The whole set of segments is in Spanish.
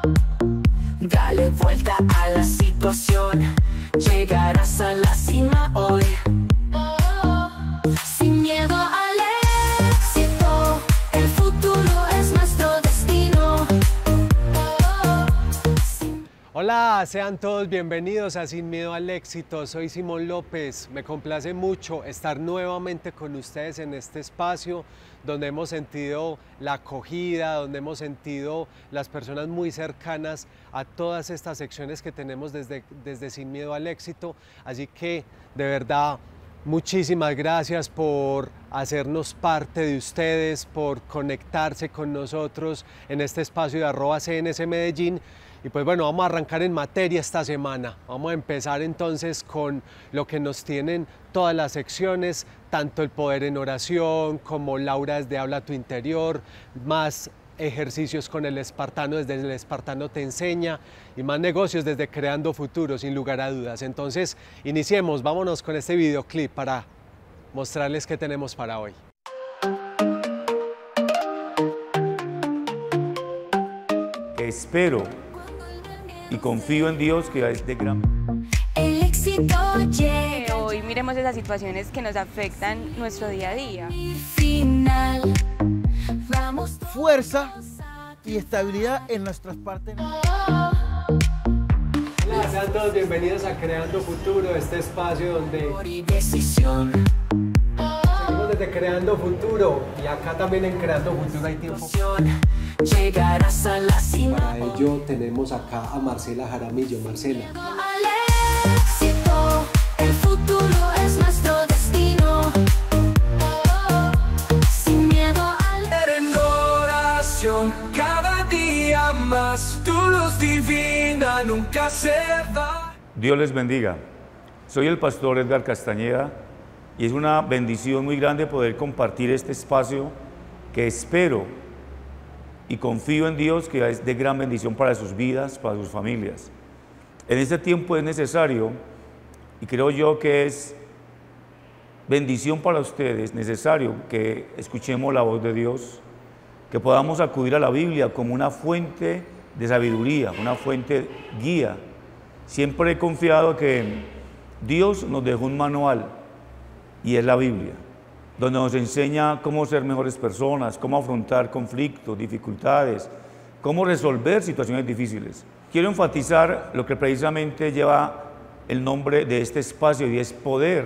Dale vuelta a la situación, llegarás a la cima hoy. Sin miedo al éxito, el futuro es nuestro destino. Hola, sean todos bienvenidos a Sin Miedo al Éxito. Soy Simón López. Me complace mucho estar nuevamente con ustedes en este espacio donde hemos sentido la acogida, donde hemos sentido las personas muy cercanas a todas estas secciones que tenemos desde Sin Miedo al Éxito. Así que, de verdad, muchísimas gracias por hacernos parte de ustedes, por conectarse con nosotros en este espacio de @CNS Medellín. Y pues bueno, vamos a arrancar en materia esta semana. Vamos a empezar entonces con lo que nos tienen todas las secciones, tanto el poder en oración como Laura desde Habla tu Interior, más ejercicios con el espartano, desde el espartano te enseña, y más negocios desde Creando Futuro, sin lugar a dudas. Entonces, iniciemos, vámonos con este videoclip para mostrarles qué tenemos para hoy. Espero y confío en Dios que es de gran... El éxito llega. Hoy miremos esas situaciones que nos afectan nuestro día a día. Final. Vamos Fuerza y estabilidad en nuestras partes. Hola, sean todos bienvenidos a Creando Futuro, este espacio donde por y decisión. seguimos desde Creando Futuro, y acá también en Creando Futuro hay tiempo. Llegarás a la cima. Para ello tenemos acá a Marcela Jaramillo. Marcela. Al éxito, el futuro es nuestro destino. Sin miedo al En oración, cada día más, tu luz divina nunca se va. Dios les bendiga. Soy el pastor Edgar Castañeda y es una bendición muy grande poder compartir este espacio que espero y confío en Dios que es de gran bendición para sus vidas, para sus familias. En este tiempo es necesario, y creo yo que es bendición para ustedes, necesario que escuchemos la voz de Dios, que podamos acudir a la Biblia como una fuente de sabiduría, una fuente guía. Siempre he confiado que Dios nos dejó un manual, y es la Biblia, donde nos enseña cómo ser mejores personas, cómo afrontar conflictos, dificultades, cómo resolver situaciones difíciles. Quiero enfatizar lo que precisamente lleva el nombre de este espacio, y es poder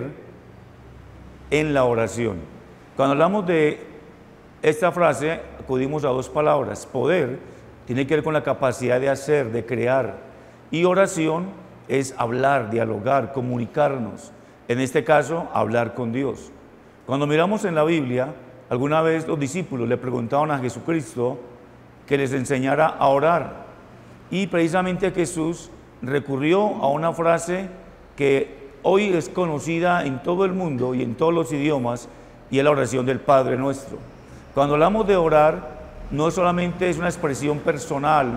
en la oración. Cuando hablamos de esta frase, acudimos a dos palabras. Poder tiene que ver con la capacidad de hacer, de crear, y oración es hablar, dialogar, comunicarnos. En este caso, hablar con Dios. Cuando miramos en la Biblia, alguna vez los discípulos le preguntaban a Jesucristo que les enseñara a orar, y precisamente Jesús recurrió a una frase que hoy es conocida en todo el mundo y en todos los idiomas, y es la oración del Padre Nuestro. Cuando hablamos de orar, no solamente es una expresión personal,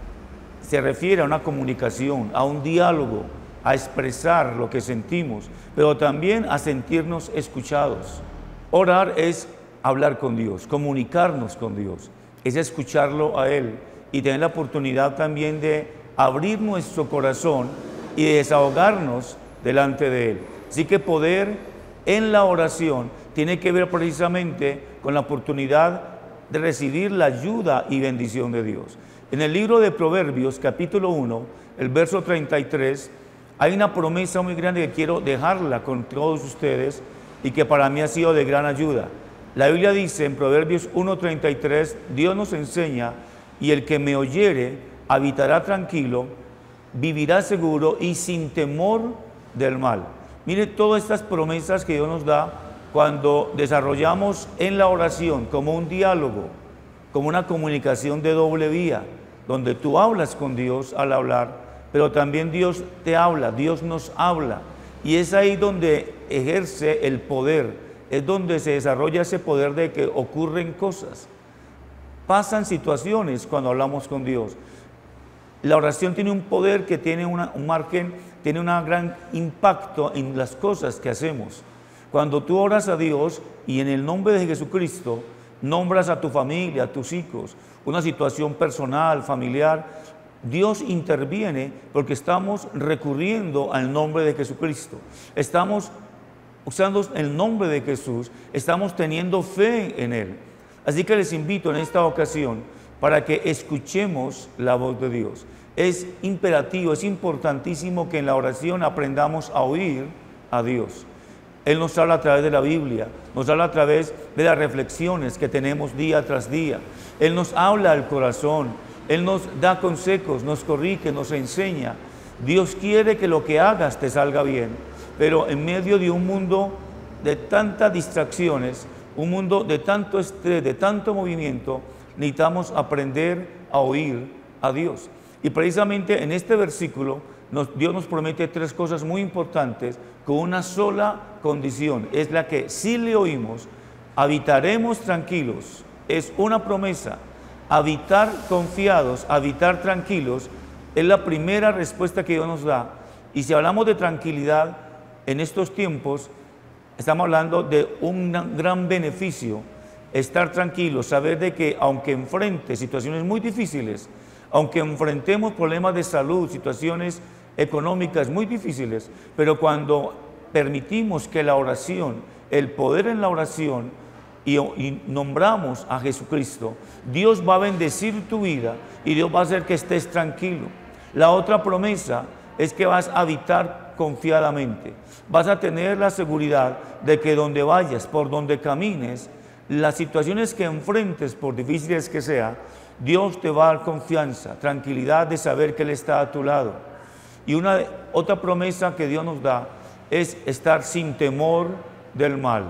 se refiere a una comunicación, a un diálogo, a expresar lo que sentimos, pero también a sentirnos escuchados. Orar es hablar con Dios, comunicarnos con Dios, es escucharlo a Él y tener la oportunidad también de abrir nuestro corazón y de desahogarnos delante de Él. Así que poder en la oración tiene que ver precisamente con la oportunidad de recibir la ayuda y bendición de Dios. En el libro de Proverbios, capítulo 1, el verso 33, hay una promesa muy grande que quiero dejarla con todos ustedes y que para mí ha sido de gran ayuda. La Biblia dice en Proverbios 1:33, Dios nos enseña: y el que me oyere habitará tranquilo, vivirá seguro y sin temor del mal. Mire todas estas promesas que Dios nos da cuando desarrollamos en la oración como un diálogo, como una comunicación de doble vía, donde tú hablas con Dios al hablar, pero también Dios te habla, Dios nos habla, y es ahí donde ejerce el poder, es donde se desarrolla ese poder de que ocurren cosas, pasan situaciones cuando hablamos con Dios. La oración tiene un poder que tiene un margen, tiene un gran impacto en las cosas que hacemos. Cuando tú oras a Dios y en el nombre de Jesucristo nombras a tu familia, a tus hijos, una situación personal, familiar, Dios interviene porque estamos recurriendo al nombre de Jesucristo. Estamos usando el nombre de Jesús, estamos teniendo fe en Él. Así que les invito en esta ocasión para que escuchemos la voz de Dios. Es imperativo, es importantísimo que en la oración aprendamos a oír a Dios. Él nos habla a través de la Biblia, nos habla a través de las reflexiones que tenemos día tras día. Él nos habla al corazón, Él nos da consejos, nos corrige, nos enseña. Dios quiere que lo que hagas te salga bien, pero en medio de un mundo de tantas distracciones, un mundo de tanto estrés, de tanto movimiento, necesitamos aprender a oír a Dios. Y precisamente en este versículo, Dios nos promete tres cosas muy importantes con una sola condición, es la que si le oímos, habitaremos tranquilos. Es una promesa, habitar confiados, habitar tranquilos, es la primera respuesta que Dios nos da. Y si hablamos de tranquilidad en estos tiempos, estamos hablando de un gran beneficio, estar tranquilos, saber de que aunque enfrente situaciones muy difíciles, aunque enfrentemos problemas de salud, situaciones económicas muy difíciles, pero cuando permitimos que la oración, el poder en la oración y nombramos a Jesucristo, Dios va a bendecir tu vida y Dios va a hacer que estés tranquilo. La otra promesa es que vas a habitar confiadamente, vas a tener la seguridad de que donde vayas, por donde camines, las situaciones que enfrentes, por difíciles que sea, Dios te va a dar confianza, tranquilidad de saber que Él está a tu lado. Y otra promesa que Dios nos da es estar sin temor del mal.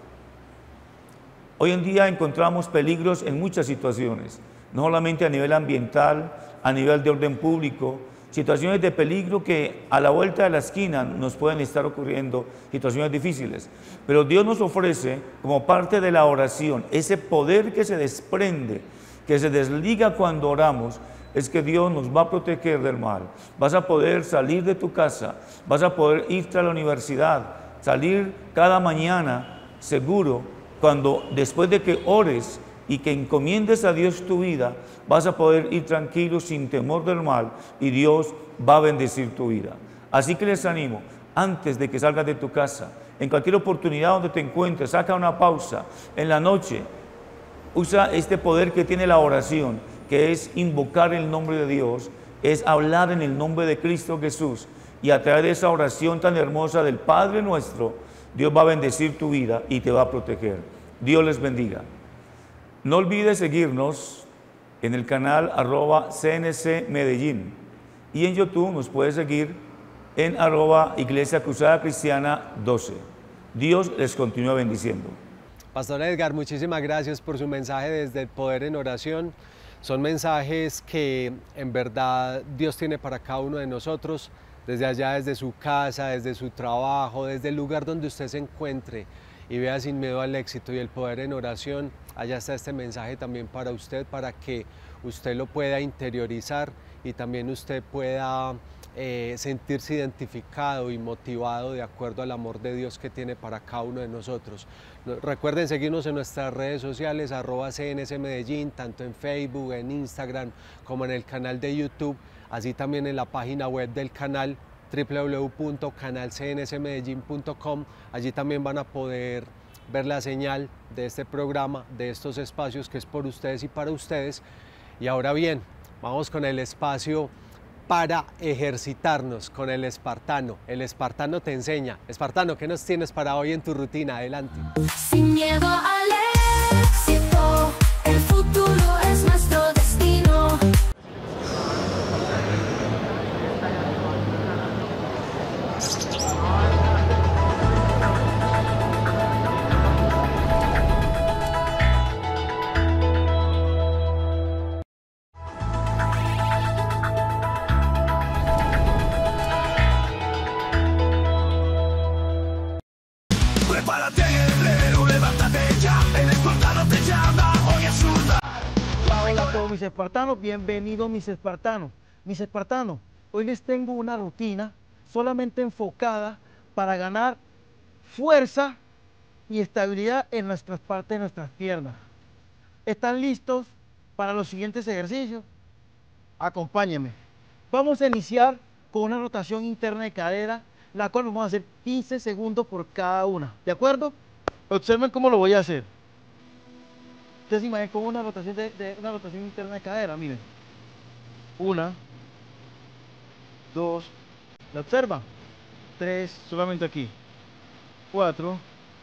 Hoy en día encontramos peligros en muchas situaciones, no solamente a nivel ambiental, a nivel de orden público, situaciones de peligro que a la vuelta de la esquina nos pueden estar ocurriendo, situaciones difíciles. Pero Dios nos ofrece, como parte de la oración, ese poder que se desprende, que se desliga cuando oramos, es que Dios nos va a proteger del mal. Vas a poder salir de tu casa, vas a poder irte a la universidad, salir cada mañana seguro, cuando después de que ores y que encomiendes a Dios tu vida, vas a poder ir tranquilo sin temor del mal y Dios va a bendecir tu vida. Así que les animo, antes de que salgas de tu casa, en cualquier oportunidad donde te encuentres, saca una pausa, en la noche, usa este poder que tiene la oración, que es invocar el nombre de Dios, es hablar en el nombre de Cristo Jesús, y a través de esa oración tan hermosa del Padre nuestro, Dios va a bendecir tu vida y te va a proteger. Dios les bendiga. No olvides seguirnos en el canal @CNC Medellín, y en YouTube nos puedes seguir en @Iglesia Cruzada Cristiana 12. Dios les continúa bendiciendo. Pastor Edgar, muchísimas gracias por su mensaje desde el Poder en Oración. Son mensajes que en verdad Dios tiene para cada uno de nosotros, desde allá, desde su casa, desde su trabajo, desde el lugar donde usted se encuentre y vea Sin Miedo al Éxito y el Poder en Oración. Allá está este mensaje también para usted, para que usted lo pueda interiorizar y también usted pueda sentirse identificado y motivado de acuerdo al amor de Dios que tiene para cada uno de nosotros. Recuerden seguirnos en nuestras redes sociales, @CNC Medellín, tanto en Facebook, en Instagram, como en el canal de YouTube, así también en la página web del canal www.canalcnsmedellin.com. Allí también van a poder ver la señal de este programa, de estos espacios que es por ustedes y para ustedes. Y ahora bien, vamos con el espacio para ejercitarnos con el espartano. El espartano te enseña. Espartano, ¿qué nos tienes para hoy en tu rutina? Adelante. Sin miedo al éxito, el futuro es nuestro destino. Prepárate, guerrero, levántate ya, el espartano te llama, hoy es una. Hola a todos mis espartanos, bienvenidos mis espartanos. Mis espartanos, hoy les tengo una rutina solamente enfocada para ganar fuerza y estabilidad en nuestras partes de nuestras piernas. ¿Están listos para los siguientes ejercicios? Acompáñenme. Vamos a iniciar con una rotación interna de cadera, la cual vamos a hacer 15 segundos por cada una. ¿De acuerdo? Observen cómo lo voy a hacer. Ustedes se imaginan con una rotación una rotación interna de cadera, miren. Una, dos, ¿la observan? Tres, solamente aquí. 4,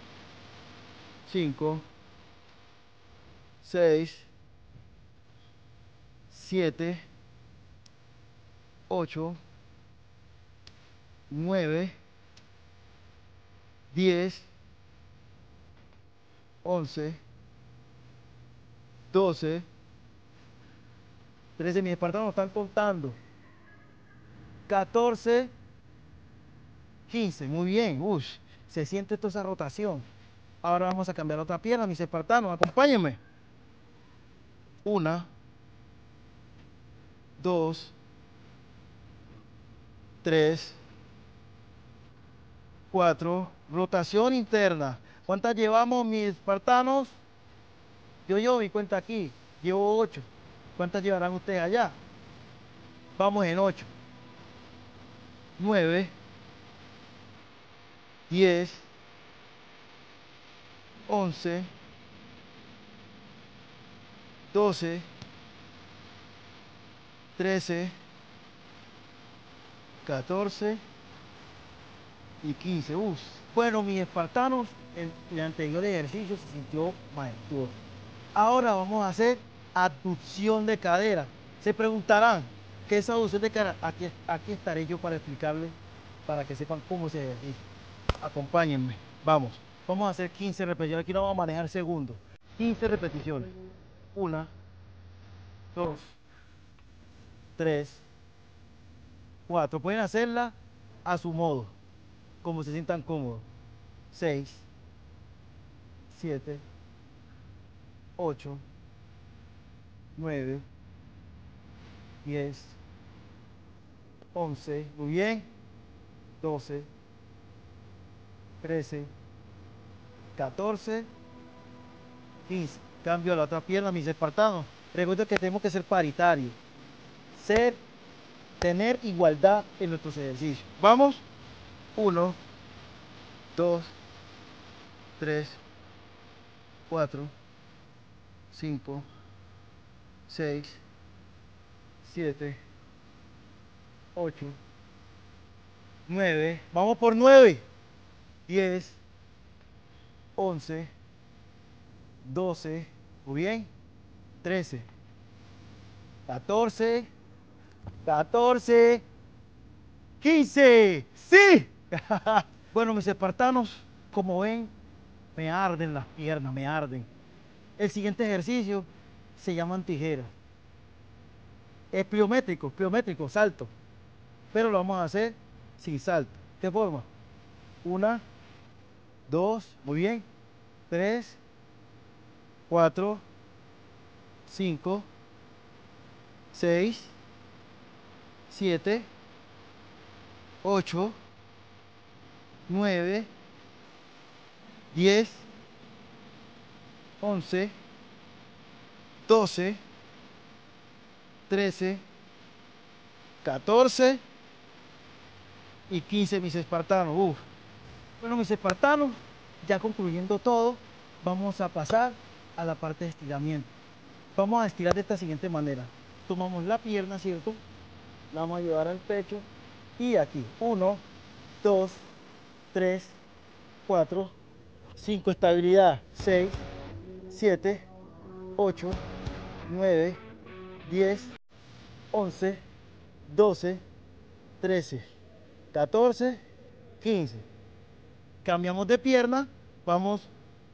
5, 6, 7, 8, 9, 10, 11, 12, 13. Mis espartanos están contando. 14, 15. Muy bien. Uy, se siente toda esa rotación. Ahora vamos a cambiar otra pierna, mis espartanos. Acompáñenme. Una, dos, tres, cuatro. Rotación interna. ¿Cuántas llevamos, mis espartanos? Yo mi cuenta aquí. Llevo 8. ¿Cuántas llevarán ustedes allá? Vamos en 8. 9, 10, 11, 12, 13, 14 y 15. Bueno, mis espartanos, en el anterior ejercicio se sintió majestuoso. Ahora vamos a hacer abducción de cadera. Se preguntarán, ¿qué es abducción de cadera? Aquí estaré yo para explicarles, para que sepan cómo se ejercicia. Acompáñenme. Vamos. Vamos a hacer 15 repeticiones. Aquí no vamos a manejar segundos. 15 repeticiones. 1, 2, 3, 4. Pueden hacerla a su modo, como se sientan cómodos. 6, 7, 8, 9, 10, 11. Muy bien. 12, 13, 14, 15. Cambio a la otra pierna, mis espartanos. Recuerden que tenemos que ser paritarios. Tener igualdad en nuestros ejercicios. Vamos. 1, 2, 3, 4, 5, 6, 7, 8, 9. Vamos por 9. 10, 11, 12. Muy bien. 13, 14, 14, 15. ¡Sí! Bueno, mis espartanos, como ven, me arden las piernas, me arden. El siguiente ejercicio se llaman tijeras. Es pliométrico, salto. Pero lo vamos a hacer sin salto. ¿Qué forma? 1, 2, muy bien. 3, 4, 5, 6, 7, 8, 9, 10, 11, 12, 13, 14 y 15, mis espartanos. Bueno, mis espartanos, ya concluyendo todo, vamos a pasar a la parte de estiramiento. Vamos a estirar de esta siguiente manera. Tomamos la pierna, ¿cierto? La vamos a llevar al pecho y aquí. 1, 2, 3, 4, 5, estabilidad. 6, 7, 8, 9, 10, 11, 12, 13, 14, 15. Cambiamos de pierna. Vamos.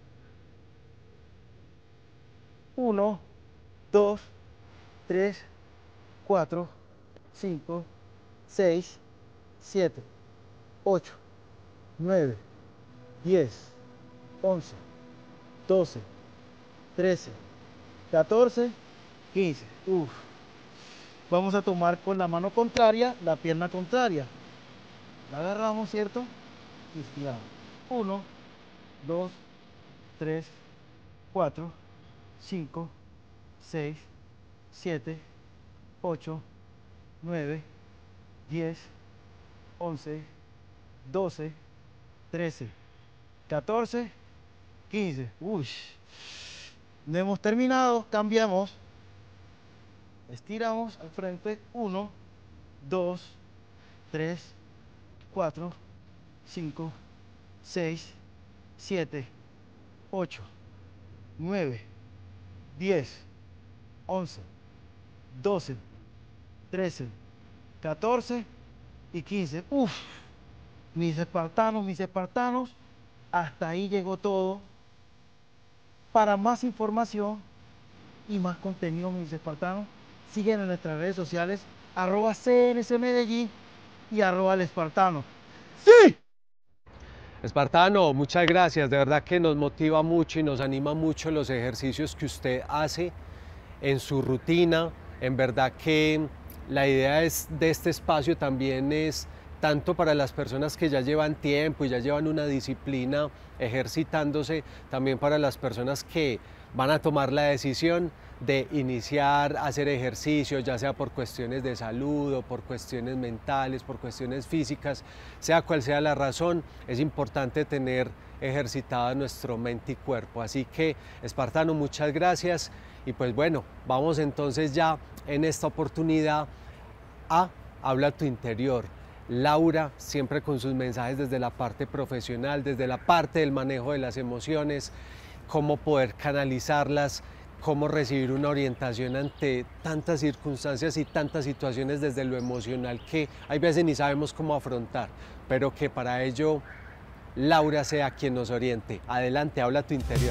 1, 2, 3, 4, 5, 6, 7, 8, 9, 10, 11, 12, 13, 14, 15. Vamos a tomar con la mano contraria la pierna contraria. La agarramos, ¿cierto? Y estiramos. 1, 2, 3, 4, 5, 6, 7, 8, 9, 10, 11, 12, 13, 14, 15. Uy, no hemos terminado, cambiamos. Estiramos al frente. 1, 2, 3, 4, 5, 6, 7, 8, 9, 10, 11, 12, 13, 14 y 15. Uf, mis espartanos, hasta ahí llegó todo. Para más información y más contenido, mis espartanos, siguen en nuestras redes sociales, @CNC Medellín y @El Espartano. ¡Sí! Espartano, muchas gracias, de verdad que nos motiva mucho y nos anima mucho los ejercicios que usted hace en su rutina. En verdad que la idea de este espacio también es tanto para las personas que ya llevan tiempo y ya llevan una disciplina ejercitándose, también para las personas que van a tomar la decisión de iniciar a hacer ejercicio, ya sea por cuestiones de salud o por cuestiones mentales, por cuestiones físicas, sea cual sea la razón, es importante tener ejercitada nuestro mente y cuerpo. Así que, Espartano, muchas gracias y pues bueno, vamos entonces ya en esta oportunidad a Habla tu Interior. Laura, siempre con sus mensajes desde la parte profesional, desde la parte del manejo de las emociones, cómo poder canalizarlas, cómo recibir una orientación ante tantas circunstancias y tantas situaciones desde lo emocional que hay veces ni sabemos cómo afrontar, pero que para ello Laura sea quien nos oriente. Adelante, Habla tu Interior.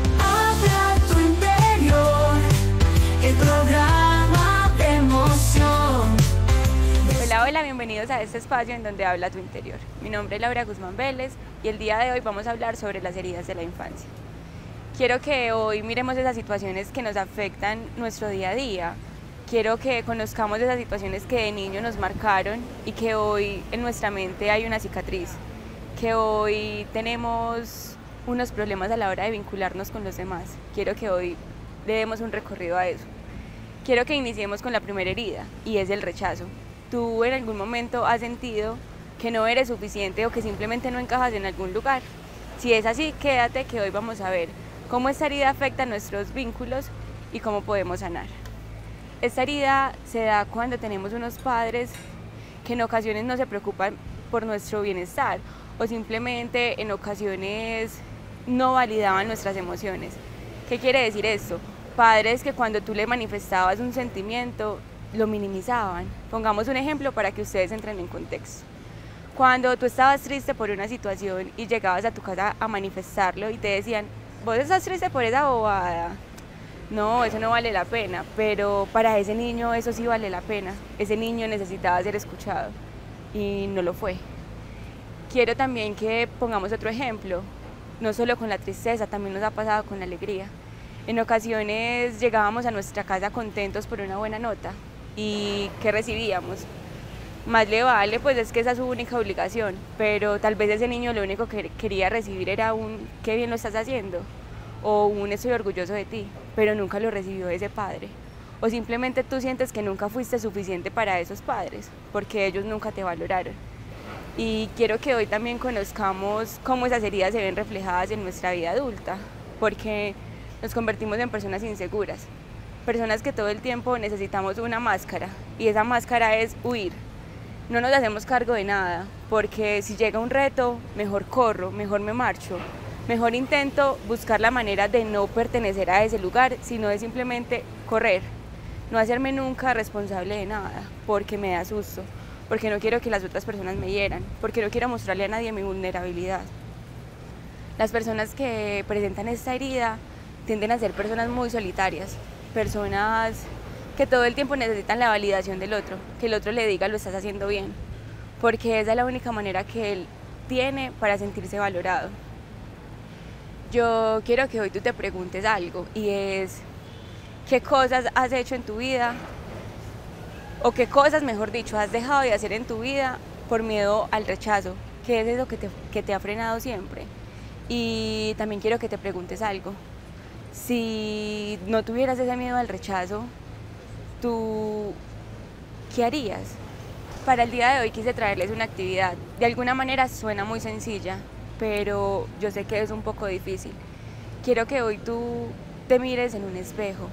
Habla tu interior, el programa de emoción. Hola, hola, bienvenidos a este espacio en donde habla tu interior. Mi nombre es Laura Guzmán Vélez y el día de hoy vamos a hablar sobre las heridas de la infancia. Quiero que hoy miremos esas situaciones que nos afectan nuestro día a día. Quiero que conozcamos esas situaciones que de niño nos marcaron y que hoy en nuestra mente hay una cicatriz, que hoy tenemos unos problemas a la hora de vincularnos con los demás. Quiero que hoy le demos un recorrido a eso. Quiero que iniciemos con la primera herida y es el rechazo. ¿Tú en algún momento has sentido que no eres suficiente o que simplemente no encajas en algún lugar? Si es así, quédate que hoy vamos a ver cómo esta herida afecta nuestros vínculos y cómo podemos sanar. Esta herida se da cuando tenemos unos padres que en ocasiones no se preocupan por nuestro bienestar o simplemente en ocasiones no validaban nuestras emociones. ¿Qué quiere decir esto? Padres que cuando tú le manifestabas un sentimiento, lo minimizaban. Pongamos un ejemplo para que ustedes entren en contexto. Cuando tú estabas triste por una situación y llegabas a tu casa a manifestarlo y te decían, ¿vos estás triste por esa bobada? No, eso no vale la pena, pero para ese niño eso sí vale la pena. Ese niño necesitaba ser escuchado y no lo fue. Quiero también que pongamos otro ejemplo, no solo con la tristeza, también nos ha pasado con la alegría. En ocasiones llegábamos a nuestra casa contentos por una buena nota y ¿qué recibíamos? Más le vale, pues es que esa es su única obligación, pero tal vez ese niño lo único que quería recibir era un qué bien lo estás haciendo o un estoy orgulloso de ti, pero nunca lo recibió ese padre. O simplemente tú sientes que nunca fuiste suficiente para esos padres, porque ellos nunca te valoraron. Y quiero que hoy también conozcamos cómo esas heridas se ven reflejadas en nuestra vida adulta, porque nos convertimos en personas inseguras, personas que todo el tiempo necesitamos una máscara, y esa máscara es huir. No nos hacemos cargo de nada, porque si llega un reto, mejor corro, mejor me marcho, mejor intento buscar la manera de no pertenecer a ese lugar, sino de simplemente correr, no hacerme nunca responsable de nada, porque me da susto, porque no quiero que las otras personas me hieran, porque no quiero mostrarle a nadie mi vulnerabilidad. Las personas que presentan esta herida tienden a ser personas muy solitarias, personas que todo el tiempo necesitan la validación del otro, que el otro le diga lo estás haciendo bien, porque esa es la única manera que él tiene para sentirse valorado. Yo quiero que hoy tú te preguntes algo y es, ¿qué cosas has hecho en tu vida? O qué cosas, mejor dicho, has dejado de hacer en tu vida por miedo al rechazo. ¿Qué es eso que te ha frenado siempre? Y también quiero que te preguntes algo. Si no tuvieras ese miedo al rechazo, ¿tú qué harías? Para el día de hoy quise traerles una actividad. De alguna manera suena muy sencilla, pero yo sé que es un poco difícil. Quiero que hoy tú te mires en un espejo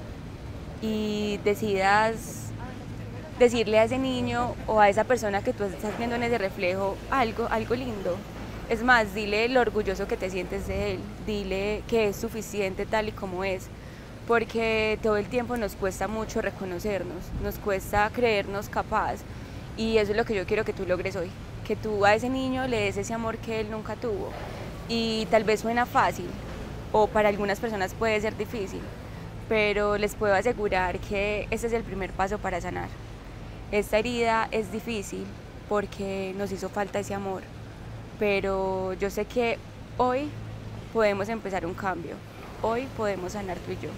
y decidas decirle a ese niño o a esa persona que tú estás viendo en ese reflejo algo lindo. Es más, dile lo orgulloso que te sientes de él, dile que es suficiente tal y como es, porque todo el tiempo nos cuesta mucho reconocernos, nos cuesta creernos capaz, y eso es lo que yo quiero que tú logres hoy, que tú a ese niño le des ese amor que él nunca tuvo. Y tal vez suena fácil, o para algunas personas puede ser difícil, pero les puedo asegurar que ese es el primer paso para sanar. Esta herida es difícil porque nos hizo falta ese amor, pero yo sé que hoy podemos empezar un cambio, hoy podemos sanar tú y yo.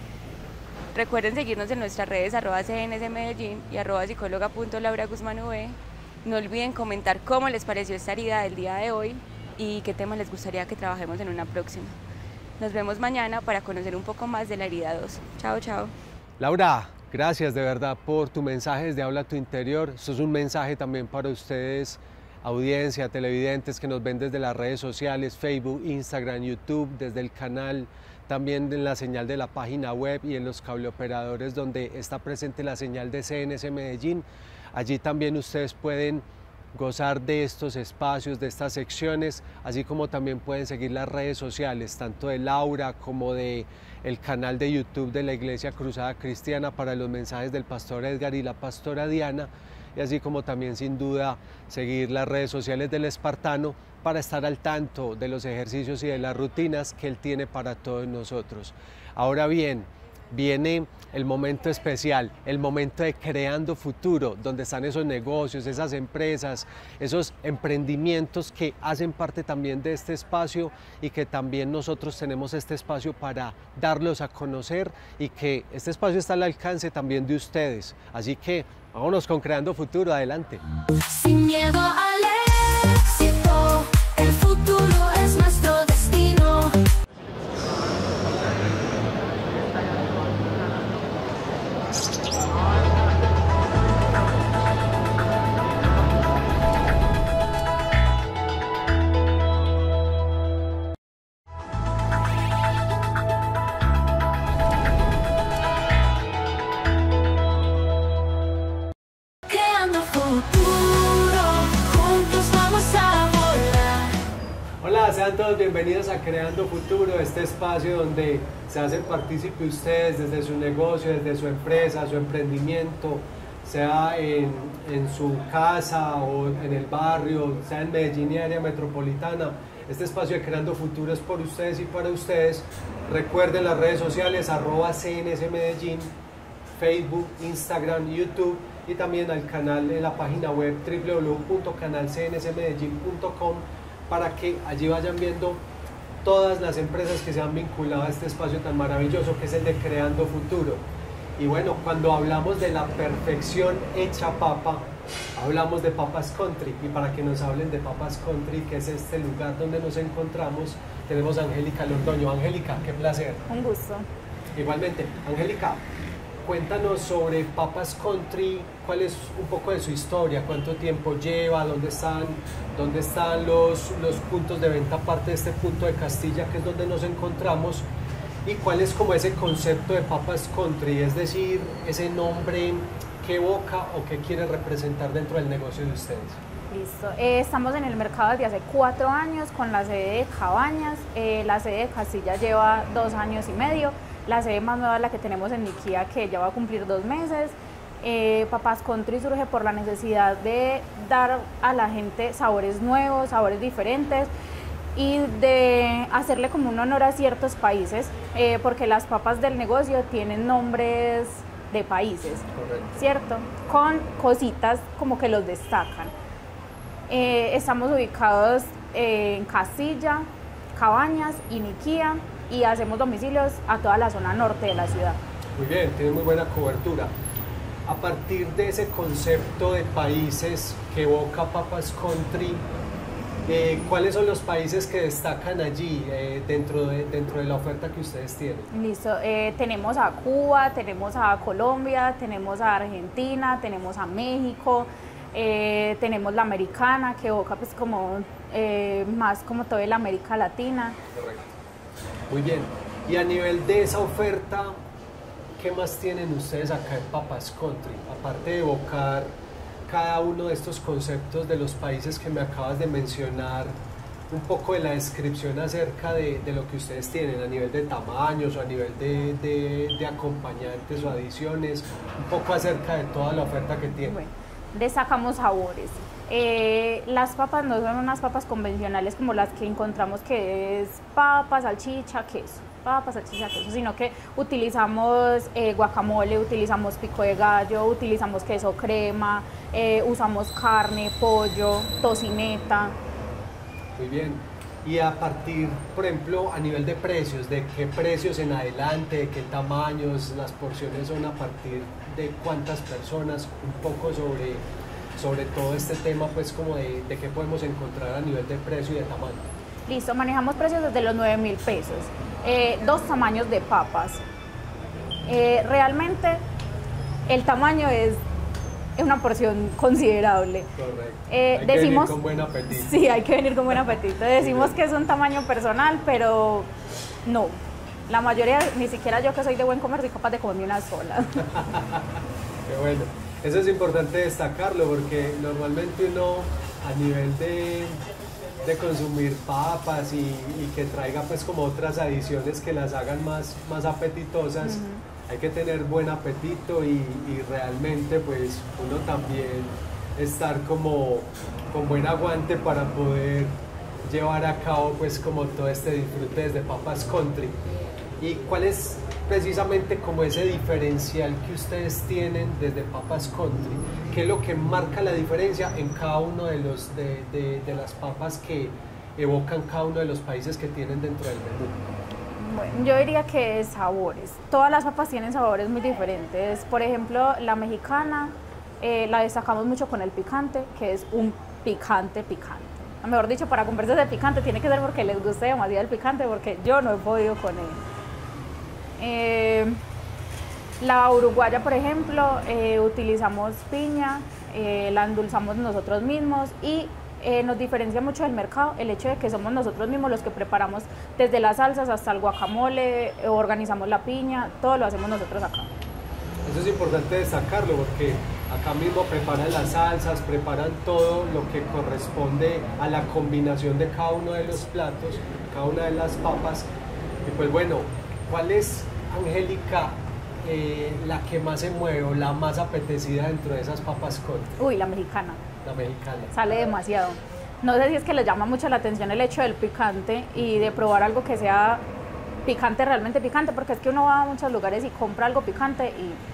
Recuerden seguirnos en nuestras redes @cnsmedellín y @psicóloga.lauraguzmanv. No olviden comentar cómo les pareció esta herida del día de hoy y qué temas les gustaría que trabajemos en una próxima. Nos vemos mañana para conocer un poco más de la herida 2. Chao, chao. Laura, gracias de verdad por tu mensaje desde Habla Tu Interior. Esto es un mensaje también para ustedes, audiencia, televidentes que nos ven desde las redes sociales, Facebook, Instagram, YouTube, desde el canal, también en la señal de la página web y en los cableoperadores donde está presente la señal de CNS Medellín. Allí también ustedes pueden gozar de estos espacios, de estas secciones, así como también pueden seguir las redes sociales, tanto de Laura como de el canal de YouTube de la Iglesia Cruzada Cristiana para los mensajes del pastor Edgar y la pastora Diana, y así como también sin duda seguir las redes sociales del Espartano para estar al tanto de los ejercicios y de las rutinas que él tiene para todos nosotros. Ahora bien, viene el momento especial, el momento de Creando Futuro, donde están esos negocios, esas empresas, esos emprendimientos que hacen parte también de este espacio y que también nosotros tenemos este espacio para darlos a conocer y que este espacio está al alcance también de ustedes. Así que vámonos con Creando Futuro, adelante. Sin miedo al éxito, el futuro es nuestro destino. Creando futuro, juntos vamos a volar. Hola, sean todos bienvenidos a Creando Futuro, este espacio donde se hacen partícipe ustedes desde su negocio, desde su empresa, su emprendimiento, sea en su casa o en el barrio, sea en Medellín y área metropolitana. Este espacio de Creando Futuro es por ustedes y para ustedes. Recuerden las redes sociales @CNS Medellín, Facebook, Instagram, YouTube, y también al canal en la página web www.canalcnsmedellin.com para que allí vayan viendo todas las empresas que se han vinculado a este espacio tan maravilloso que es el de Creando Futuro. Y bueno, cuando hablamos de la perfección hecha papa, hablamos de Papas Country, y para que nos hablen de Papas Country, que es este lugar donde nos encontramos, tenemos a Angélica Londoño. Angélica, qué placer. Un gusto. Igualmente, Angélica, cuéntanos sobre Papas Country, cuál es un poco de su historia, cuánto tiempo lleva, dónde están los puntos de venta aparte de este punto de Castilla, que es donde nos encontramos, y cuál es como ese concepto de Papas Country, es decir, ese nombre, qué evoca o qué quiere representar dentro del negocio de ustedes. Listo. Estamos en el mercado desde hace 4 años con la sede de Cabañas. La sede de Castilla lleva 2 años y medio. La sede más nueva es la que tenemos en Niquía, que ya va a cumplir 2 meses. Papas Country surge por la necesidad de dar a la gente sabores nuevos, sabores diferentes, y de hacerle como un honor a ciertos países, porque las papas del negocio tienen nombres de países, Correcto. ¿cierto? Con cositas como que los destacan. Estamos ubicados en Castilla, Cabañas y Niquía, y hacemos domicilios a toda la zona norte de la ciudad. Muy bien, tiene muy buena cobertura. A partir de ese concepto de países que evoca Papas Country, ¿cuáles son los países que destacan allí dentro de la oferta que ustedes tienen? Listo, tenemos a Cuba, tenemos a Colombia, tenemos a Argentina, tenemos a México, Tenemos la americana, que evoca pues como más como toda la América Latina. Correcto. Muy bien. Y a nivel de esa oferta, ¿qué más tienen ustedes acá en Papas Country? Aparte de evocar cada uno de estos conceptos de los países que me acabas de mencionar, un poco de la descripción acerca de lo que ustedes tienen a nivel de tamaños o a nivel de acompañantes o adiciones, un poco acerca de toda la oferta que tienen. Bueno, destacamos sabores. Las papas no son unas papas convencionales como las que encontramos, que es papa, salchicha, queso. Papa, salchicha, queso, sino que utilizamos guacamole, utilizamos pico de gallo, utilizamos queso crema, usamos carne, pollo, tocineta. Muy bien. Y a partir, por ejemplo, a nivel de precios, ¿de qué precios en adelante, de qué tamaños, las porciones son a partir de cuántas personas? Un poco sobre todo este tema, pues como de qué podemos encontrar a nivel de precio y de tamaño. Listo, manejamos precios desde los 9.000 pesos. 2 tamaños de papas. Realmente el tamaño es una porción considerable. Correcto. Hay que venir con buen apetito. Sí, hay que venir con buen apetito. Decimos que es un tamaño personal, pero no. La mayoría, ni siquiera yo que soy de buen comer, soy capaz de comerme una sola. Qué bueno. Eso es importante destacarlo porque normalmente uno a nivel de consumir papas y que traiga pues como otras adiciones que las hagan más apetitosas, hay que tener buen apetito y realmente pues uno también estar como con buen aguante para poder llevar a cabo pues como todo este disfrute desde Papas Country. ¿Y cuál es precisamente como ese diferencial que ustedes tienen desde Papas Country? ¿Qué es lo que marca la diferencia en cada uno de las papas que evocan cada uno de los países que tienen dentro del menú? Bueno, yo diría que sabores. Todas las papas tienen sabores muy diferentes. Por ejemplo, la mexicana la destacamos mucho con el picante, que es un picante. Mejor dicho, para conversar de picante tiene que ser porque les guste demasiado el picante, porque yo no he podido con él. La uruguaya, por ejemplo, utilizamos piña, la endulzamos nosotros mismos y nos diferencia mucho del mercado el hecho de que somos nosotros mismos los que preparamos desde las salsas hasta el guacamole, organizamos la piña, todo lo hacemos nosotros acá. Eso es importante destacarlo porque acá mismo preparan las salsas, preparan todo lo que corresponde a la combinación de cada uno de los platos, cada una de las papas. Y pues bueno, ¿cuál es, Angélica, la que más se mueve o la más apetecida dentro de esas papas country? Uy, la mexicana. La mexicana. Sale demasiado. No sé si es que les llama mucho la atención el hecho del picante y de probar algo que sea picante, realmente picante, porque es que uno va a muchos lugares y compra algo picante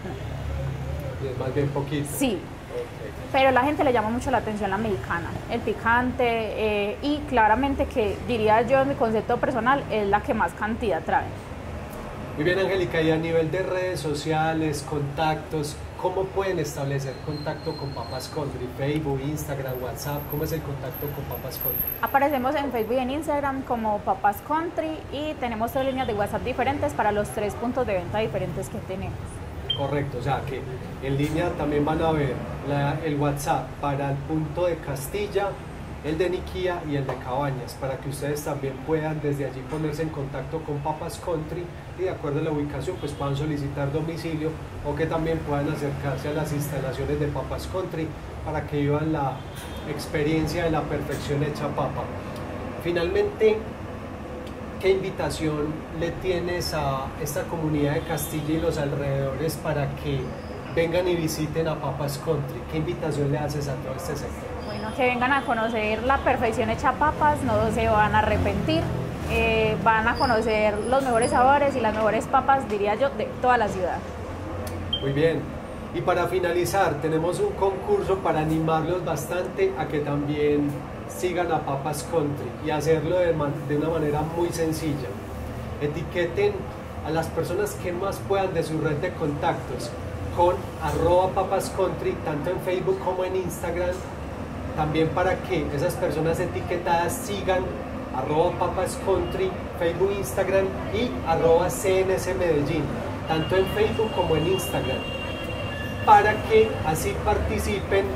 y... Y es más bien poquito. Sí. Okay. Pero a la gente le llama mucho la atención la mexicana, el picante y claramente que diría yo en mi concepto personal es la que más cantidad trae. Muy bien, Angélica, y a nivel de redes sociales, contactos, ¿cómo pueden establecer contacto con Papas Country? Facebook, Instagram, WhatsApp, ¿cómo es el contacto con Papas Country? Aparecemos en Facebook y en Instagram como Papas Country y tenemos 3 líneas de WhatsApp diferentes para los 3 puntos de venta diferentes que tenemos. Correcto, o sea que en línea también van a ver el WhatsApp para el punto de Castilla, el de Niquía y el de Cabañas, para que ustedes también puedan desde allí ponerse en contacto con Papas Country y de acuerdo a la ubicación pues puedan solicitar domicilio o que también puedan acercarse a las instalaciones de Papas Country para que vivan la experiencia de la perfección hecha papa. Finalmente, ¿qué invitación le tienes a esta comunidad de Castilla y los alrededores para que vengan y visiten a Papas Country? ¿Qué invitación le haces a todo este sector? Bueno, que vengan a conocer la perfección hecha papas, no se van a arrepentir, van a conocer los mejores sabores y las mejores papas, diría yo, de toda la ciudad. Muy bien. Y para finalizar, tenemos un concurso para animarlos bastante a que también sigan a Papas Country y hacerlo de una manera muy sencilla. Etiqueten a las personas que más puedan de su red de contactos con @papascountry, tanto en Facebook como en Instagram, también para que esas personas etiquetadas sigan @papascountry, Facebook, Instagram y @CNS Medellín, tanto en Facebook como en Instagram, para que así participen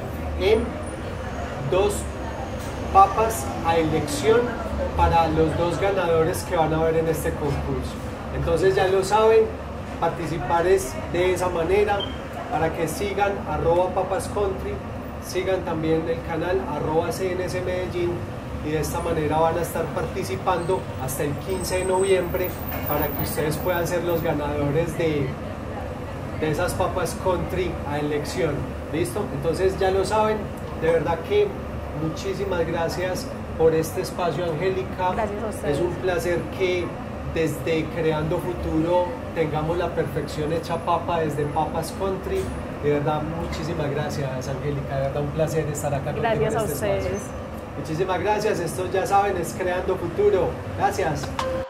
en 2 papas a elección para los 2 ganadores que van a ver en este concurso. Entonces ya lo saben, participar es de esa manera, para que sigan @papascountry, sigan también el canal @CNS Medellín, y de esta manera van a estar participando hasta el 15 de noviembre para que ustedes puedan ser los ganadores de esas papas country a elección. ¿Listo? Entonces ya lo saben, de verdad que muchísimas gracias por este espacio, Angélica. Gracias a ustedes. Es un placer que desde Creando Futuro tengamos la perfección hecha papa desde Papas Country. De verdad, muchísimas gracias, Angélica. De verdad, un placer estar acá contigo Gracias en a este ustedes. espacio. Muchísimas gracias. Esto ya saben, es Creando Futuro. Gracias.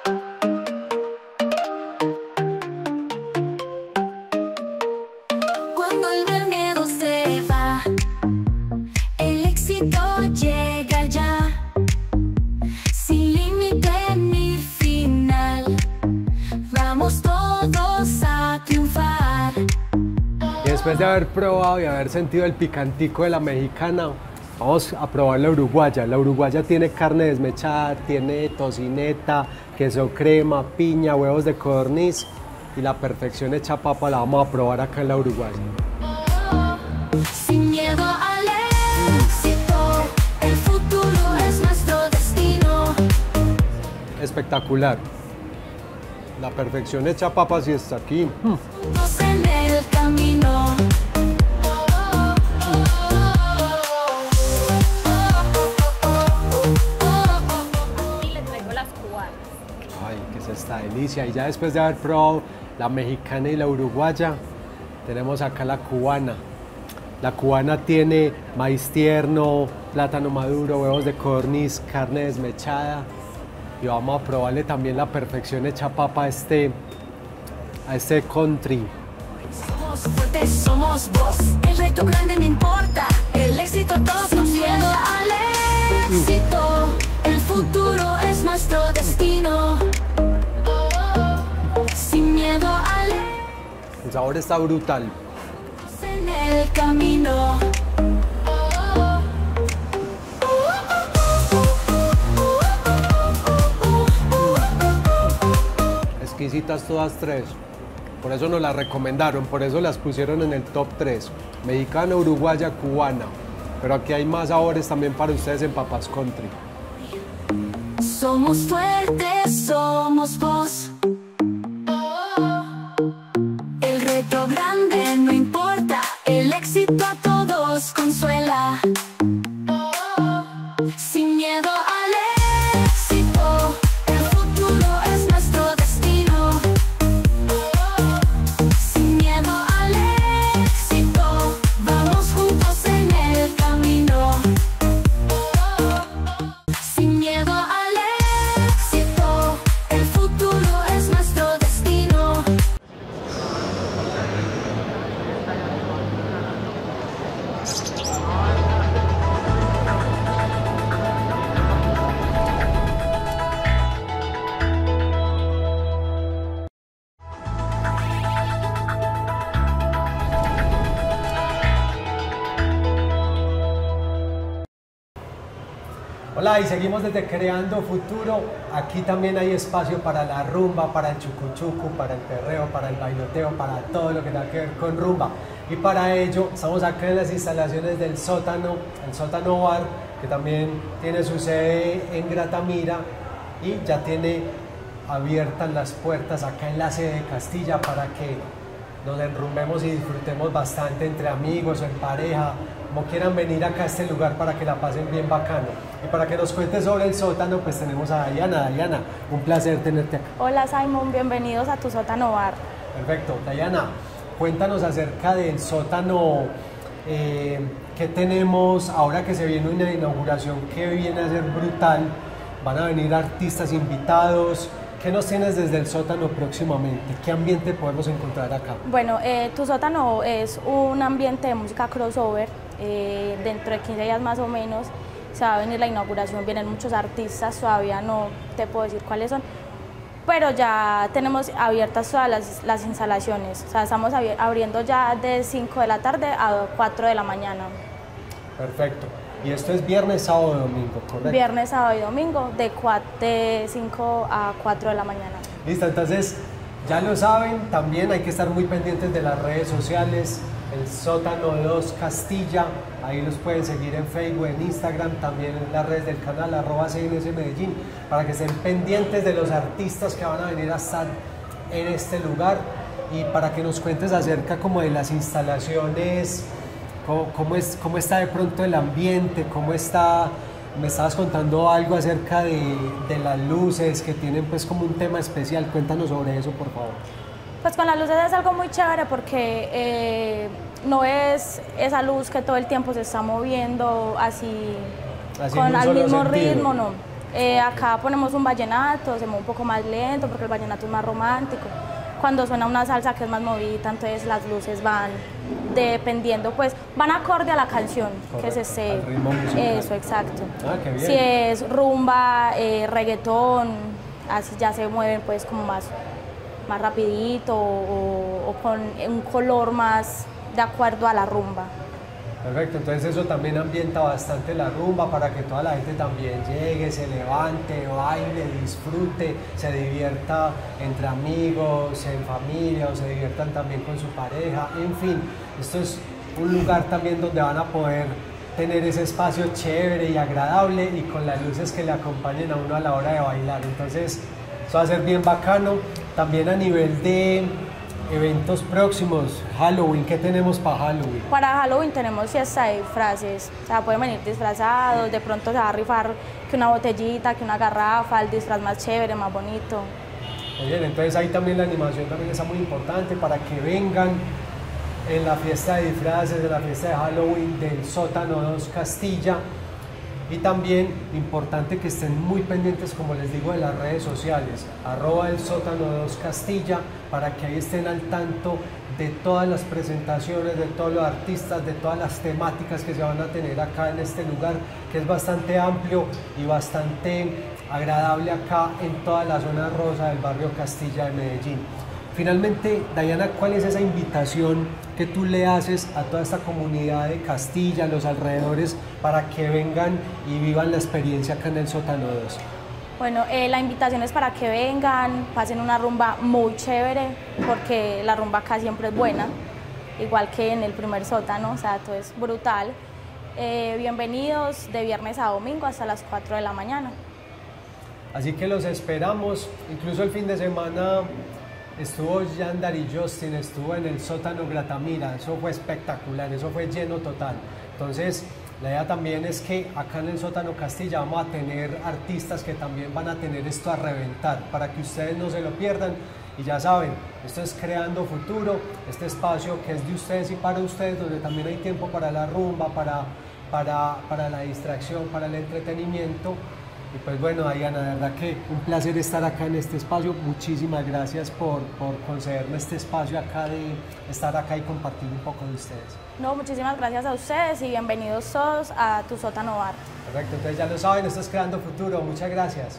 Cuando el miedo se va, el éxito llega ya, sin límite ni final. Vamos todos a triunfar. Y después de haber probado y haber sentido el picantico de la mexicana, vamos a probar la uruguaya. La uruguaya tiene carne desmechada, tiene tocineta, queso crema, piña, huevos de codorniz, y la perfección hecha papa la vamos a probar acá en la uruguaya. Sin miedo al éxito, el futuro es nuestro destino. Espectacular. La perfección hecha papa sí está aquí. Juntos en el camino. Y le traigo las cubanas. Ay, qué es esta delicia. Y ya después de haber probado la mexicana y la uruguaya, tenemos acá la cubana. La cubana tiene maíz tierno, plátano maduro, huevos de codorniz, carne desmechada. Y vamos a probarle también la perfección hecha papa a este country. Somos fuertes, somos vos. El reto grande no importa. El éxito todos nos miedo al éxito. El futuro es nuestro destino. Sin miedo al éxito El sabor está brutal. en el camino. Exquisitas todas 3. Por eso nos las recomendaron, por eso las pusieron en el top 3. Mexicana, uruguaya, cubana. Pero aquí hay más sabores también para ustedes en Papas Country. Somos fuertes, somos vos. El reto grande no importa, el éxito a todos consuela. Sin miedo al éxito, el futuro es nuestro destino. Sin miedo al éxito, vamos juntos en el camino. Sin miedo al éxito, el futuro es nuestro destino. Hola, y seguimos desde Creando Futuro. Aquí también hay espacio para la rumba, para el chucuchucu, para el perreo, para el bailoteo, para todo lo que tenga que ver con rumba. Y para ello estamos acá en las instalaciones del sótano, el sótano bar, que también tiene su sede en Gratamira y ya tiene abiertas las puertas acá en la sede de Castilla para que nos enrumbemos y disfrutemos bastante entre amigos o en pareja, como quieran venir acá a este lugar para que la pasen bien bacano. Y para que nos cuente sobre el sótano, pues tenemos a Dayana. Dayana, un placer tenerte acá. Hola Simon, bienvenidos a tu sótano bar. Perfecto. Dayana, cuéntanos acerca del sótano, que tenemos ahora que se viene una inauguración que viene a ser brutal. Van a venir artistas invitados. ¿Qué nos tienes desde el sótano próximamente? ¿Qué ambiente podemos encontrar acá? Bueno, tu sótano es un ambiente de música crossover. Dentro de 15 días más o menos se va a venir la inauguración, vienen muchos artistas, todavía no te puedo decir cuáles son, pero ya tenemos abiertas todas las instalaciones. O sea, estamos abriendo ya de 5 de la tarde a 4 de la mañana. Perfecto. Y esto es viernes, sábado y domingo, ¿correcto? Viernes, sábado y domingo de 5 a 4 de la mañana. Listo, entonces ya lo saben, también hay que estar muy pendientes de las redes sociales, el Sótano 2 Castilla, ahí los pueden seguir en Facebook, en Instagram, también en las redes del canal @CNS Medellín, para que estén pendientes de los artistas que van a venir a estar en este lugar y para que nos cuentes acerca como de las instalaciones. ¿Cómo está de pronto el ambiente? ¿Cómo está? Me estabas contando algo acerca de las luces que tienen pues como un tema especial. Cuéntanos sobre eso, por favor. Pues con las luces es algo muy chévere porque no es esa luz que todo el tiempo se está moviendo así con al mismo ritmo, no. Acá ponemos un vallenato, se mueve un poco más lento porque el vallenato es más romántico. Cuando suena una salsa que es más movida, entonces las luces van dependiendo, pues van acorde a la canción. Correcto, que se esté. Al ritmo musical. Eso, exacto. Ah, qué bien. Si es rumba, reggaetón, así ya se mueven pues como más rapidito o con un color más de acuerdo a la rumba. Perfecto, entonces eso también ambienta bastante la rumba para que toda la gente también llegue, se levante, baile, disfrute, se divierta entre amigos, en familia o se diviertan también con su pareja, en fin, esto es un lugar también donde van a poder tener ese espacio chévere y agradable y con las luces que le acompañen a uno a la hora de bailar, entonces eso va a ser bien bacano. También a nivel de eventos próximos, Halloween, ¿qué tenemos para Halloween? Para Halloween tenemos fiesta de disfraces, o sea, pueden venir disfrazados, de pronto se va a rifar que una botellita, que una garrafa, el disfraz más chévere, más bonito. Muy bien, entonces ahí también la animación también está muy importante para que vengan en la fiesta de disfraces, en la fiesta de Halloween del Sótano 2 Castilla. Y también importante que estén muy pendientes, como les digo, de las redes sociales, @el Sótano 2 Castilla, para que ahí estén al tanto de todas las presentaciones, de todos los artistas, de todas las temáticas que se van a tener acá en este lugar, que es bastante amplio y bastante agradable acá en toda la zona rosa del barrio Castilla de Medellín. Finalmente, Dayana, ¿cuál es esa invitación que tú le haces a toda esta comunidad de Castilla, los alrededores, para que vengan y vivan la experiencia acá en el Sótano 2? Bueno, la invitación es para que vengan, pasen una rumba muy chévere, porque la rumba acá siempre es buena, igual que en el primer sótano, o sea, todo es brutal. Bienvenidos de viernes a domingo hasta las 4 de la mañana. Así que los esperamos, incluso el fin de semana estuvo Yandar y Justin, estuvo en el Sótano Gratamira, eso fue espectacular, eso fue lleno total. Entonces, la idea también es que acá en el Sótano Castilla vamos a tener artistas que también van a tener esto a reventar, para que ustedes no se lo pierdan. Y ya saben, esto es Creando Futuro, este espacio que es de ustedes y para ustedes, donde también hay tiempo para la rumba, para la distracción, para el entretenimiento. Y pues bueno, Dayana, de verdad que un placer estar acá en este espacio. Muchísimas gracias por concederme este espacio acá, de estar acá y compartir un poco de ustedes. No, muchísimas gracias a ustedes y bienvenidos todos a tu Sótano Bar. Perfecto, entonces ya lo saben, esto es Creando Futuro. Muchas gracias.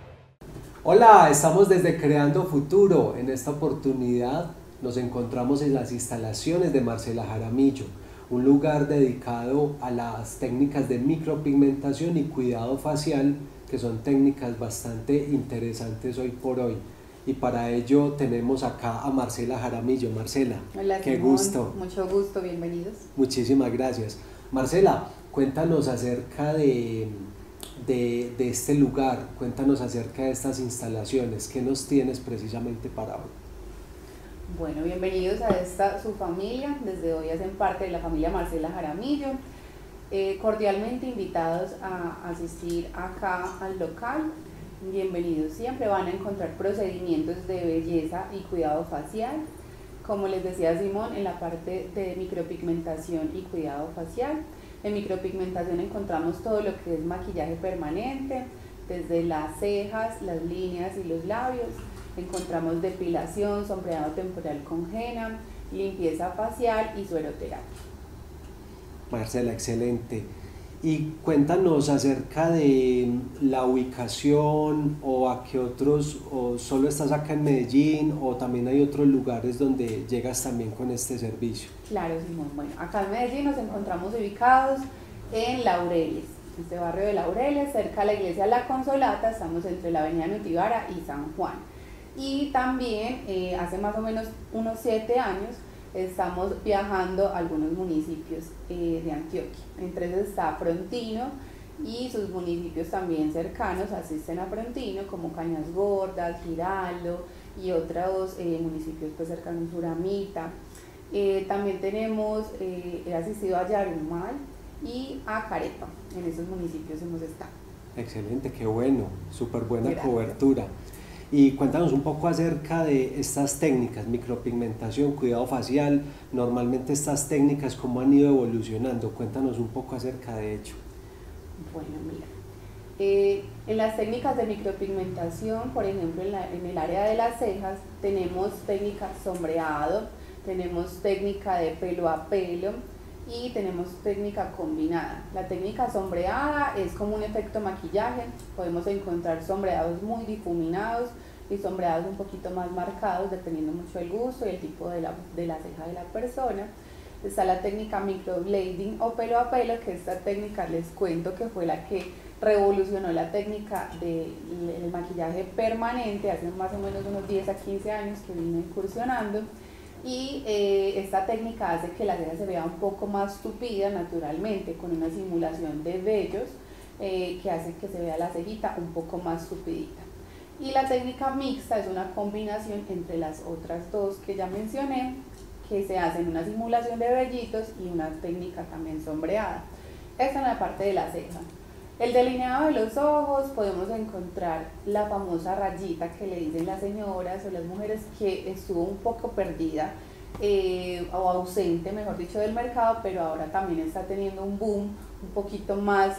Hola, estamos desde Creando Futuro. En esta oportunidad nos encontramos en las instalaciones de Marcela Jaramillo, un lugar dedicado a las técnicas de micropigmentación y cuidado facial, que son técnicas bastante interesantes hoy por hoy. Y para ello tenemos acá a Marcela Jaramillo. Marcela, hola, qué Simón, gusto. Mucho gusto, bienvenidos. Muchísimas gracias. Marcela, cuéntanos acerca de este lugar, cuéntanos acerca de estas instalaciones, ¿qué nos tienes precisamente para hoy? Bueno, bienvenidos a esta su familia, desde hoy hacen parte de la familia Marcela Jaramillo. Cordialmente invitados a asistir acá al local, bienvenidos siempre, van a encontrar procedimientos de belleza y cuidado facial, como les decía Simón, en la parte de micropigmentación y cuidado facial. En micropigmentación encontramos todo lo que es maquillaje permanente, desde las cejas, las líneas y los labios, encontramos depilación, sombreado temporal con henna, limpieza facial y sueroterapia. Marcela, excelente. Y cuéntanos acerca de la ubicación o a qué otros, o solo estás acá en Medellín o también hay otros lugares donde llegas también con este servicio. Claro, Simón. Bueno, acá en Medellín nos encontramos ubicados en Laureles, este barrio de Laureles, cerca de la iglesia La Consolata. Estamos entre la avenida Nutibara y San Juan. Y también hace más o menos unos 7 años estamos viajando a algunos municipios de Antioquia. Entre ellos está Frontino y sus municipios también cercanos asisten a Frontino, como Cañas Gordas, Giraldo y otros municipios pues cercanos, Suramita. También he asistido a Yarumal y a Carepa. En esos municipios hemos estado. Excelente, qué bueno, súper buena Gracias. cobertura. Y cuéntanos un poco acerca de estas técnicas, micropigmentación, cuidado facial. Normalmente estas técnicas, ¿cómo han ido evolucionando? Cuéntanos un poco acerca de ello. Bueno, mira, en las técnicas de micropigmentación, por ejemplo, en el área de las cejas, tenemos técnica sombreado, tenemos técnica de pelo a pelo y tenemos técnica combinada. La técnica sombreada es como un efecto maquillaje. Podemos encontrar sombreados muy difuminados y sombreados un poquito más marcados, dependiendo mucho del gusto y el tipo de la ceja de la persona. Está la técnica microblading o pelo a pelo, que esta técnica les cuento que fue la que revolucionó la técnica del maquillaje permanente hace más o menos unos 10 a 15 años que vino incursionando. Y esta técnica hace que la ceja se vea un poco más tupida naturalmente, con una simulación de vellos que hace que se vea la cejita un poco más tupidita. Y la técnica mixta es una combinación entre las otras dos que ya mencioné, que se hace en una simulación de vellitos y una técnica también sombreada. Esta es la parte de la ceja. El delineado de los ojos, podemos encontrar la famosa rayita que le dicen las señoras o las mujeres, que estuvo un poco perdida o ausente, mejor dicho, del mercado, pero ahora también está teniendo un boom un poquito más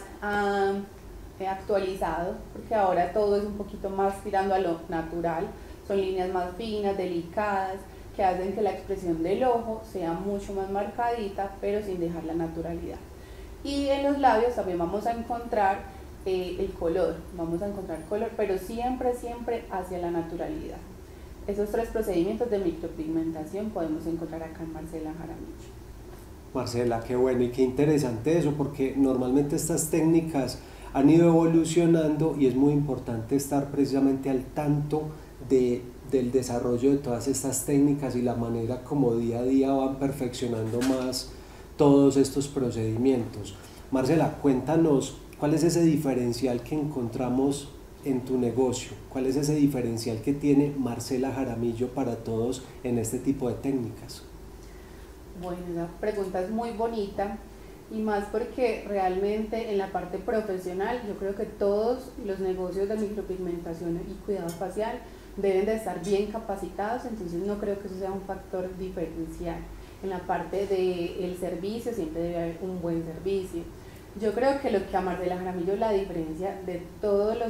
actualizado, porque ahora todo es un poquito más tirando a lo natural. Son líneas más finas, delicadas, que hacen que la expresión del ojo sea mucho más marcadita, pero sin dejar la naturalidad. Y en los labios también vamos a encontrar el color, pero siempre hacia la naturalidad. Esos 3 procedimientos de micropigmentación podemos encontrar acá en Marcela Jaramillo. Marcela, qué bueno y qué interesante eso, porque normalmente estas técnicas han ido evolucionando y es muy importante estar precisamente al tanto del desarrollo de todas estas técnicas y la manera como día a día van perfeccionando más todos estos procedimientos. Marcela, cuéntanos, ¿cuál es ese diferencial que encontramos en tu negocio? ¿Cuál es ese diferencial que tiene Marcela Jaramillo para todos en este tipo de técnicas? Bueno, la pregunta es muy bonita, y más porque realmente en la parte profesional yo creo que todos los negocios de micropigmentación y cuidado facial deben de estar bien capacitados, entonces no creo que eso sea un factor diferencial. En la parte del servicio siempre debe haber un buen servicio. Yo creo que lo que a Marcela Jaramillo la diferencia de todos los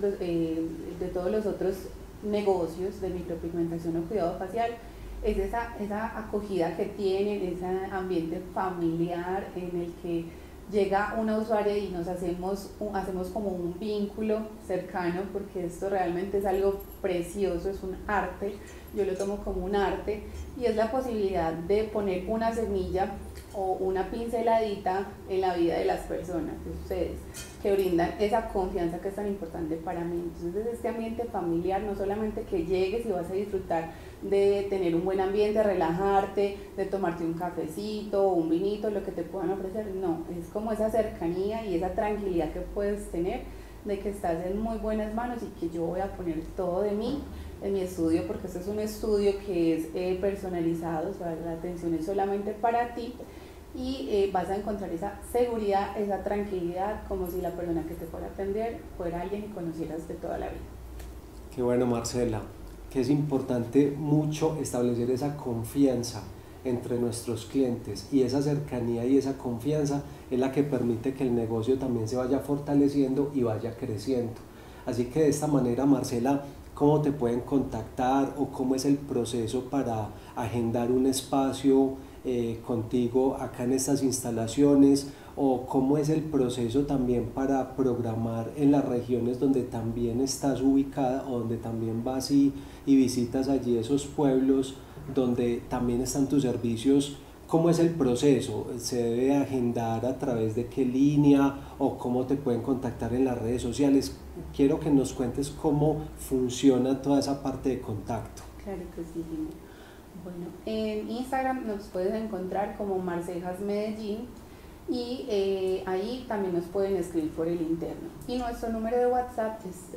otros negocios de micropigmentación o cuidado facial es esa acogida que tienen, ese ambiente familiar en el que llega una usuaria y nos hacemos como un vínculo cercano, porque esto realmente es algo precioso, es un arte, yo lo tomo como un arte, y es la posibilidad de poner una semilla o una pinceladita en la vida de las personas, de ustedes, que brindan esa confianza que es tan importante para mí. Entonces este ambiente familiar, no solamente que llegues y vas a disfrutar de tener un buen ambiente, relajarte, de tomarte un cafecito o un vinito, lo que te puedan ofrecer, no, es como esa cercanía y esa tranquilidad que puedes tener de que estás en muy buenas manos y que yo voy a poner todo de mí en mi estudio, porque este es un estudio que es personalizado, o sea, la atención es solamente para ti, y vas a encontrar esa seguridad, esa tranquilidad, como si la persona que te fuera a atender fuera alguien que conocieras de toda la vida. Qué bueno, Marcela, que es importante mucho establecer esa confianza entre nuestros clientes, y esa cercanía y esa confianza es la que permite que el negocio también se vaya fortaleciendo y vaya creciendo. Así que de esta manera, Marcela, ¿cómo te pueden contactar o cómo es el proceso para agendar un espacio contigo acá en estas instalaciones, o cómo es el proceso también para programar en las regiones donde también estás ubicada o donde también vas y visitas allí esos pueblos donde también están tus servicios ¿Cómo es el proceso? ¿Se debe agendar a través de qué línea o cómo te pueden contactar en las redes sociales? Quiero que nos cuentes cómo funciona toda esa parte de contacto. Claro que sí, Jimmy. Bueno, en Instagram nos puedes encontrar como Marcejas Medellín y ahí también nos pueden escribir por el interno. Y nuestro número de WhatsApp es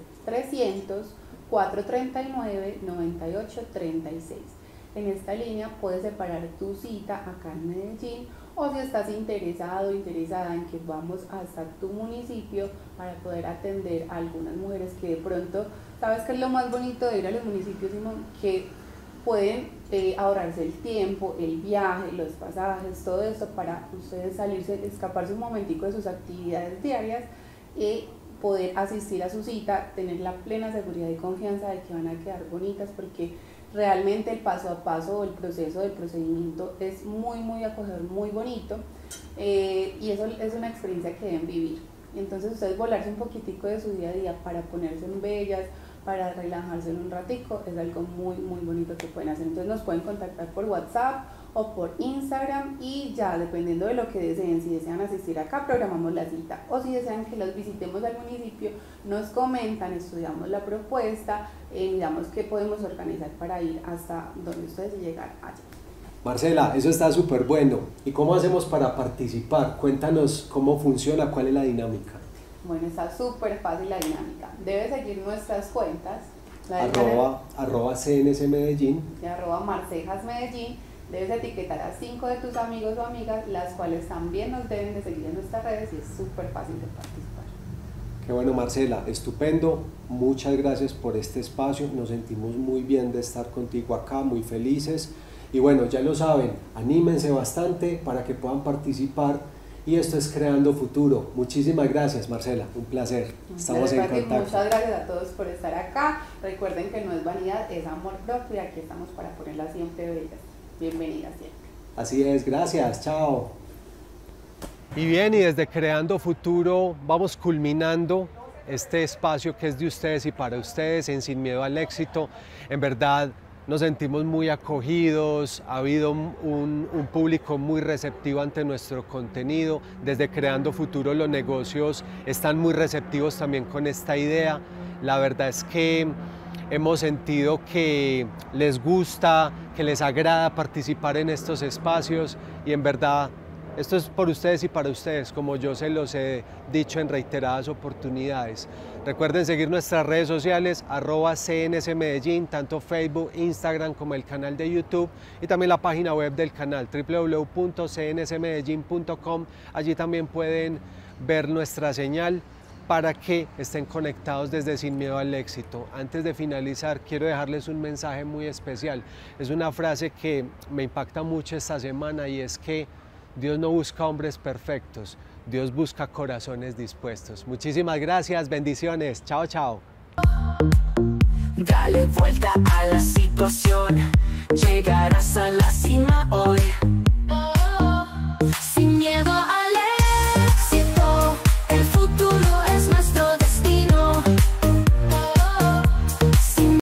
300-439-9836. En esta línea puedes separar tu cita acá en Medellín, o si estás interesado o interesada en que vamos hasta tu municipio para poder atender a algunas mujeres que de pronto, ¿sabes qué es lo más bonito de ir a los municipios, Simón? Que pueden ahorrarse el tiempo, el viaje, los pasajes, todo esto para ustedes salirse, escaparse un momentico de sus actividades diarias y poder asistir a su cita, tener la plena seguridad y confianza de que van a quedar bonitas, porque realmente el paso a paso, el proceso del procedimiento es muy acogedor, muy bonito, y eso es una experiencia que deben vivir. Entonces ustedes volarse un poquitico de su día a día para ponerse en bellas, para relajarse en un ratico, es algo muy bonito que pueden hacer. Entonces nos pueden contactar por WhatsApp o por Instagram, y ya dependiendo de lo que deseen, si desean asistir acá, programamos la cita, o si desean que los visitemos al municipio, nos comentan, estudiamos la propuesta, miramos qué podemos organizar para ir hasta donde ustedes llegan allá. Marcela, eso está súper bueno. ¿Y cómo hacemos para participar? Cuéntanos cómo funciona, cuál es la dinámica. Bueno, está súper fácil la dinámica. Debes seguir nuestras cuentas, arroba CNS Medellín y arroba Marcejas Medellín. Debes etiquetar a 5 de tus amigos o amigas, las cuales también nos deben de seguir en nuestras redes, y es súper fácil de participar. Qué bueno, Marcela, estupendo. Muchas gracias por este espacio. Nos sentimos muy bien de estar contigo acá, muy felices. Y bueno, ya lo saben, anímense bastante para que puedan participar. Y esto es Creando Futuro. Muchísimas gracias, Marcela, un placer. Estamos en contacto. Muchas gracias a todos por estar acá. Recuerden que no es vanidad, es amor propio, y aquí estamos para ponerlas siempre bellas. Bienvenidas siempre. Así es, gracias, chao. Y bien, y desde Creando Futuro vamos culminando este espacio que es de ustedes y para ustedes en Sin Miedo al Éxito. En verdad, nos sentimos muy acogidos, ha habido un público muy receptivo ante nuestro contenido. Desde Creando Futuro los negocios están muy receptivos también con esta idea. La verdad es que hemos sentido que les gusta, que les agrada participar en estos espacios, y en verdad esto es por ustedes y para ustedes, como yo se los he dicho en reiteradas oportunidades. Recuerden seguir nuestras redes sociales, @CNS Medellín, tanto Facebook, Instagram como el canal de YouTube, y también la página web del canal www.cnsmedellin.com. Allí también pueden ver nuestra señal para que estén conectados desde Sin Miedo al Éxito. Antes de finalizar, quiero dejarles un mensaje muy especial. Es una frase que me impacta mucho esta semana, y es que Dios no busca hombres perfectos, Dios busca corazones dispuestos. Muchísimas gracias, bendiciones, chao, chao. Dale vuelta a la situación, llegarás a la cima hoy.